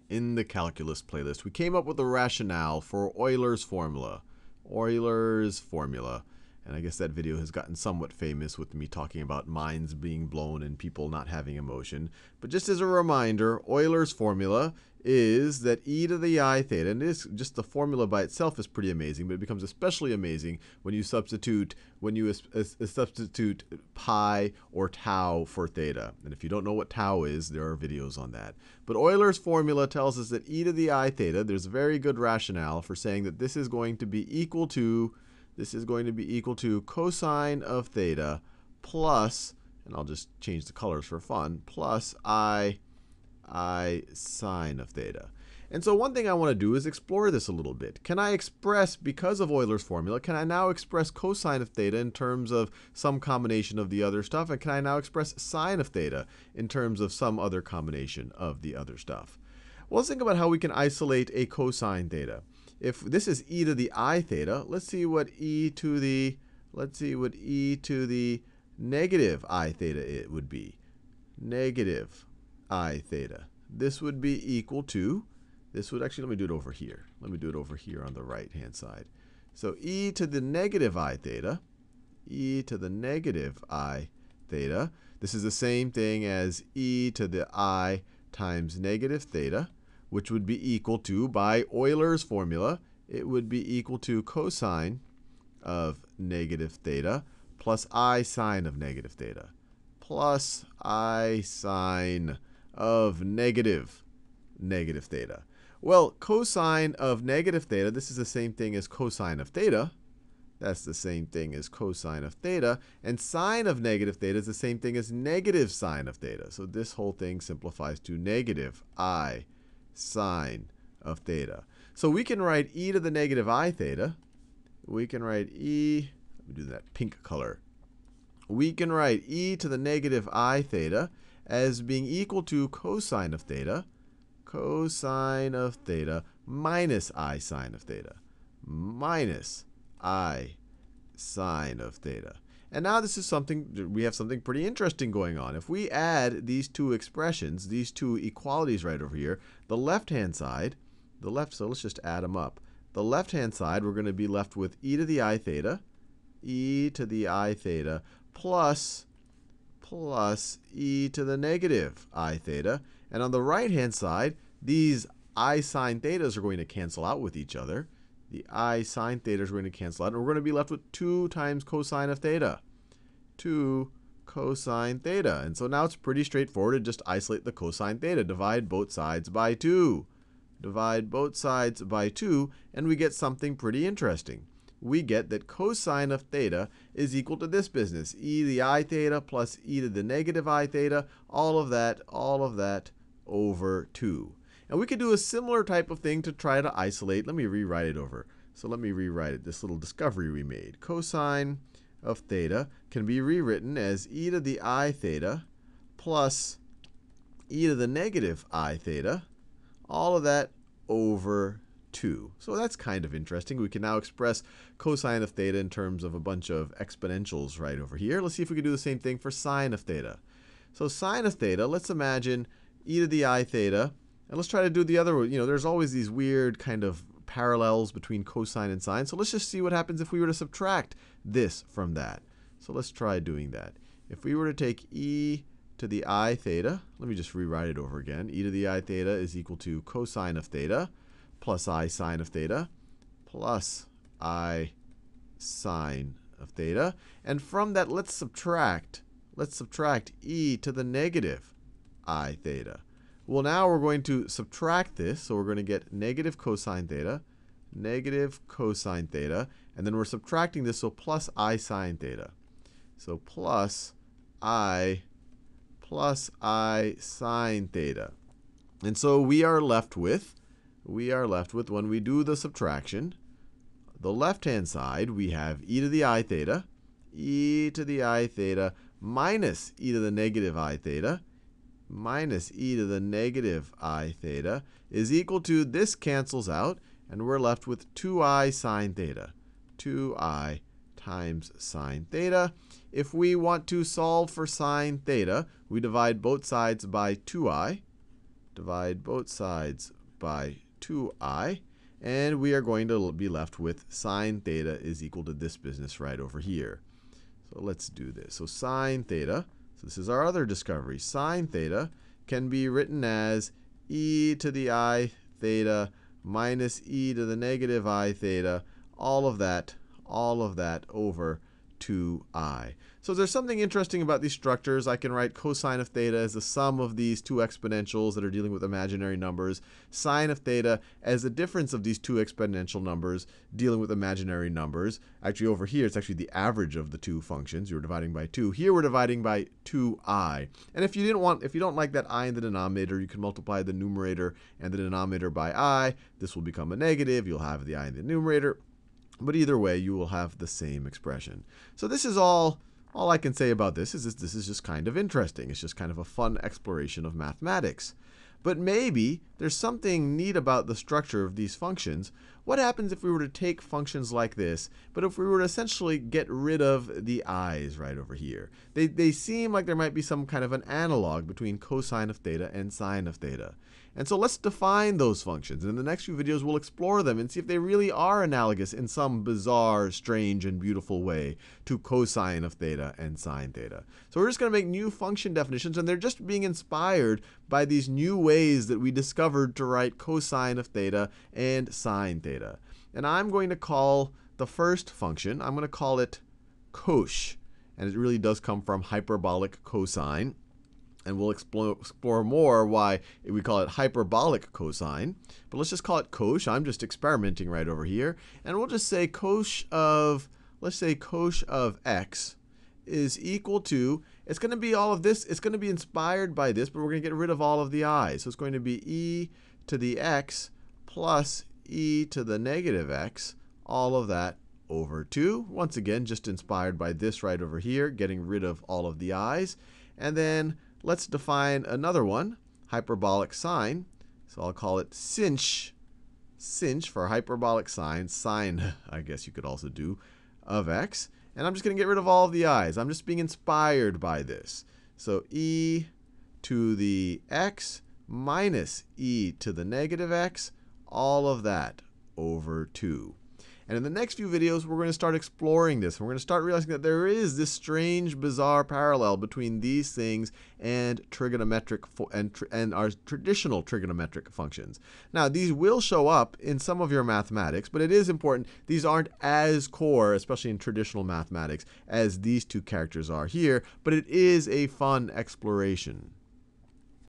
in the calculus playlist, we came up with a rationale for Euler's formula. Euler's formula. And I guess that video has gotten somewhat famous with me talking about minds being blown and people not having emotion. But just as a reminder, Euler's formula is that e to the I theta, and it is just the formula by itself is pretty amazing, but it becomes especially amazing when you substitute substitute pi or tau for theta. And if you don't know what tau is, there are videos on that. But Euler's formula tells us that e to the I theta, there's a very good rationale for saying that this is going to be equal to cosine of theta plus, and I'll just change the colors for fun, plus I sine of theta. And so one thing I want to do is explore this a little bit. Can I express, because of Euler's formula, can I now express cosine of theta in terms of some combination of the other stuff? And can I now express sine of theta in terms of some other combination of the other stuff? Well, let's think about how we can isolate a cosine theta. If this is e to the I theta, let's see what e to the negative I theta it would be. Negative I theta. This would be equal to, let me do it over here. Let me do it over here on the right-hand side. So e to the negative I theta, this is the same thing as e to the I times negative theta, which would be equal to, by Euler's formula, it would be equal to cosine of negative theta plus I sine of negative theta. Plus I sine of negative theta. Well, cosine of negative theta, this is the same thing as cosine of theta. That's the same thing as cosine of theta. And sine of negative theta is the same thing as negative sine of theta. So this whole thing simplifies to negative I sine of theta. So we can write e to the negative I theta. We can write e, let me do that pink color. We can write e to the negative I theta as being equal to cosine of theta minus I sine of theta. Minus I sine of theta. And now this is something, we have something pretty interesting going on. If we add these two expressions, these two equalities right over here, the left-hand side, so let's just add them up. The left-hand side, we're going to be left with e to the I theta plus e to the negative I theta. And on the right-hand side, these I sine thetas are going to cancel out with each other. The I sine theta is going to cancel out, and we're going to be left with 2 times cosine of theta. 2 cosine theta. And so now it's pretty straightforward to just isolate the cosine theta. Divide both sides by 2. Divide both sides by 2, and we get something pretty interesting. We get that cosine of theta is equal to this business. E to the I theta plus e to the negative I theta, all of that over 2. And we could do a similar type of thing to try to isolate. Let me rewrite it over. So let me rewrite it, this little discovery we made. Cosine of theta can be rewritten as e to the I theta plus e to the negative I theta, all of that over 2. So that's kind of interesting. We can now express cosine of theta in terms of a bunch of exponentials right over here. Let's see if we can do the same thing for sine of theta. So sine of theta, let's imagine e to the I theta. And let's try to do the other, there's always these weird kind of parallels between cosine and sine. So let's just see what happens if we were to subtract this from that. So let's try doing that. If we were to take e to the I theta, let me just rewrite it over again. E to the I theta is equal to cosine of theta plus I sine of theta plus I sine of theta. And from that, let's subtract e to the negative I theta. Well, now we're going to subtract this, so we're going to get negative cosine theta, and then we're subtracting this, so plus I sine theta. So plus I sine theta. And so we are left with, when we do the subtraction, the left-hand side, we have e to the I theta minus e to the negative I theta, minus e to the negative I theta is equal to, this cancels out, and we're left with 2I sine theta. 2I times sine theta. If we want to solve for sine theta, we divide both sides by 2I. divide both sides by 2I. And we are going to be left with sine theta is equal to this business right over here. So let's do this. So sine theta, so this is our other discovery. Sine theta can be written as e to the I theta minus e to the negative I theta, all of that over 2I. So there's something interesting about these structures. I can write cosine of theta as the sum of these two exponentials that are dealing with imaginary numbers, sine of theta as the difference of these two exponential numbers dealing with imaginary numbers. Actually, over here, it's actually the average of the two functions. You're dividing by 2. Here, we're dividing by 2I. And if you don't like that I in the denominator, you can multiply the numerator and the denominator by I. This will become a negative. You'll have the I in the numerator. But either way, you will have the same expression. So this is all I can say about this is this is just kind of interesting. It's just kind of a fun exploration of mathematics. But maybe there's something neat about the structure of these functions. What happens if we were to take functions like this, but if we were to essentially get rid of the i's right over here? They seem like there might be some kind of an analog between cosine of theta and sine of theta. And so let's define those functions. And in the next few videos, we'll explore them and see if they really are analogous in some bizarre, strange, and beautiful way to cosine of theta and sine theta. So we're just going to make new function definitions, and they're just being inspired by these new ways that we discovered to write cosine of theta and sine theta. And I'm going to call the first function, I'm going to call it cosh. And it really does come from hyperbolic cosine. And we'll explore more why we call it hyperbolic cosine. But let's just call it cosh. I'm just experimenting right over here. And we'll just say cosh of, let's say cosh of x is equal to, it's going to be all of this. It's going to be inspired by this, but we're going to get rid of all of the i's. So it's going to be e to the x plus e to the negative x, all of that over 2. Once again, just inspired by this right over here, getting rid of all of the i's. And then let's define another one, hyperbolic sine. So I'll call it sinh for hyperbolic sine, I guess you could also do, of x. And I'm just going to get rid of all of the i's. I'm just being inspired by this. So e to the x minus e to the negative x, all of that over 2. And in the next few videos, we're going to start exploring this. We're going to start realizing that there is this strange, bizarre parallel between these things and trigonometric and our traditional trigonometric functions. Now, these will show up in some of your mathematics, but it is important. These aren't as core, especially in traditional mathematics, as these two characters are here, but it is a fun exploration.